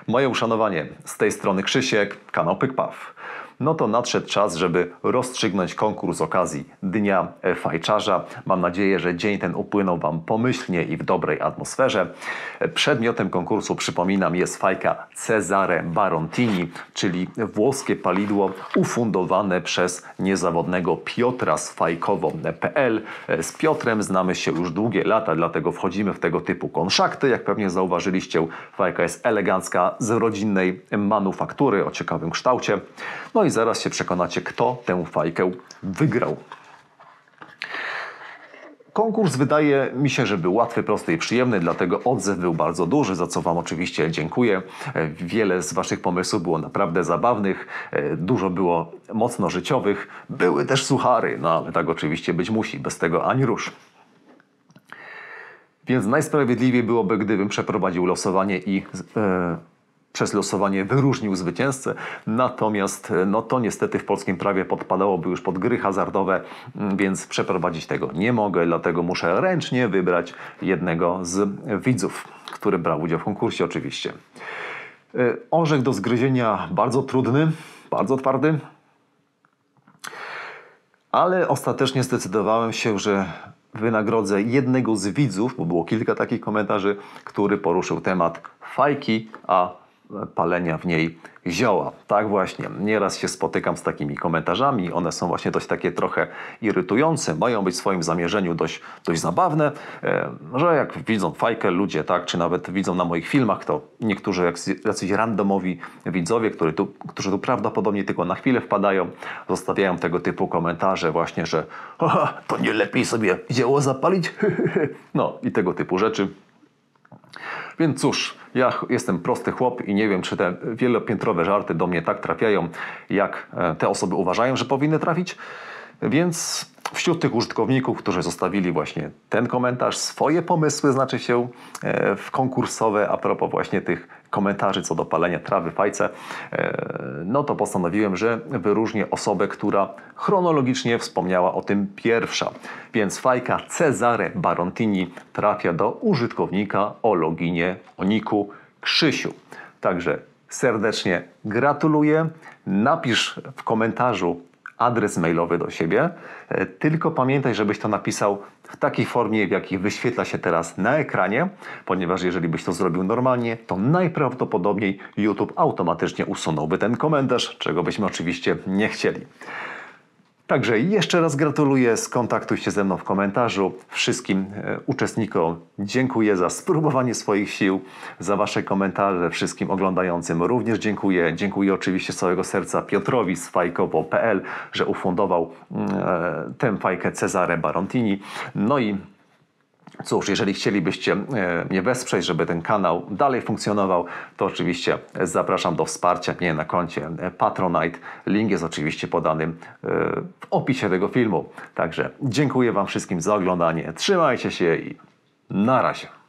Moje uszanowanie, z tej strony Krzysiek, kanał PykPaw. No to nadszedł czas, żeby rozstrzygnąć konkurs z okazji Dnia Fajczarza. Mam nadzieję, że dzień ten upłynął Wam pomyślnie i w dobrej atmosferze. Przedmiotem konkursu, przypominam, jest fajka Cesare Barontini, czyli włoskie palidło ufundowane przez niezawodnego Piotra z fajkowo.pl. Z Piotrem znamy się już długie lata, dlatego wchodzimy w tego typu konszakty. Jak pewnie zauważyliście, fajka jest elegancka, z rodzinnej manufaktury o ciekawym kształcie. No i zaraz się przekonacie, kto tę fajkę wygrał. Konkurs wydaje mi się, że był łatwy, prosty i przyjemny, dlatego odzew był bardzo duży, za co Wam oczywiście dziękuję. Wiele z Waszych pomysłów było naprawdę zabawnych, dużo było mocno życiowych, były też suchary, no ale tak oczywiście być musi, bez tego ani rusz. Więc najsprawiedliwiej byłoby, gdybym przeprowadził losowanie i przez losowanie wyróżnił zwycięzcę, natomiast no to niestety w polskim prawie podpadałoby już pod gry hazardowe, więc przeprowadzić tego nie mogę, dlatego muszę ręcznie wybrać jednego z widzów, który brał udział w konkursie oczywiście. Orzech do zgryzienia bardzo trudny, bardzo twardy, ale ostatecznie zdecydowałem się, że wynagrodzę jednego z widzów, bo było kilka takich komentarzy, który poruszył temat fajki, a palenia w niej zioła. Tak właśnie, nieraz się spotykam z takimi komentarzami, one są właśnie dość takie trochę irytujące, mają być w swoim zamierzeniu dość zabawne, że jak widzą fajkę ludzie, tak, czy nawet widzą na moich filmach, to niektórzy jacyś randomowi widzowie, którzy tu prawdopodobnie tylko na chwilę wpadają, zostawiają tego typu komentarze właśnie, że to nie lepiej sobie zioło zapalić? No i tego typu rzeczy. Więc cóż, ja jestem prosty chłop i nie wiem, czy te wielopiętrowe żarty do mnie tak trafiają, jak te osoby uważają, że powinny trafić. Więc wśród tych użytkowników, którzy zostawili właśnie ten komentarz, swoje pomysły, znaczy się w konkursowe, a propos właśnie tych komentarzy co do palenia trawy w fajce, no to postanowiłem, że wyróżnię osobę, która chronologicznie wspomniała o tym pierwsza. Więc fajka Cesare Barontini trafia do użytkownika o loginie, o niku Krzysiu. Także serdecznie gratuluję. Napisz w komentarzu adres mailowy do siebie, tylko pamiętaj, żebyś to napisał w takiej formie, w jakiej wyświetla się teraz na ekranie, ponieważ jeżeli byś to zrobił normalnie, to najprawdopodobniej YouTube automatycznie usunąłby ten komentarz, czego byśmy oczywiście nie chcieli. Także jeszcze raz gratuluję, skontaktuj się ze mną w komentarzu. Wszystkim uczestnikom dziękuję za spróbowanie swoich sił, za Wasze komentarze, wszystkim oglądającym również dziękuję. Dziękuję oczywiście z całego serca Piotrowi z fajkowo.pl, że ufundował tę fajkę Cesare Barontini. No i cóż, jeżeli chcielibyście mnie wesprzeć, żeby ten kanał dalej funkcjonował, to oczywiście zapraszam do wsparcia mnie na koncie Patronite. Link jest oczywiście podany w opisie tego filmu. Także dziękuję Wam wszystkim za oglądanie. Trzymajcie się i na razie.